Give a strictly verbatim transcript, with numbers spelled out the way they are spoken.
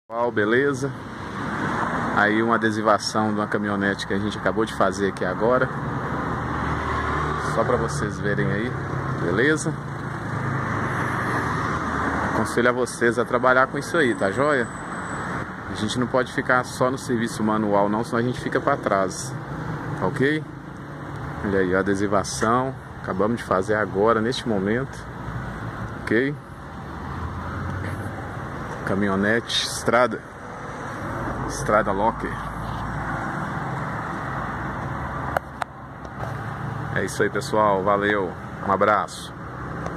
Pessoal, beleza? Aí uma adesivação de uma caminhonete que a gente acabou de fazer aqui agora, só para vocês verem aí, beleza? Aconselho a vocês a trabalhar com isso aí, tá joia? A gente não pode ficar só no serviço manual não, senão a gente fica para trás, tá ok? Olha aí a adesivação, acabamos de fazer agora, neste momento, ok? Caminhonete, estrada, estrada Locker. É isso aí, pessoal, valeu, um abraço.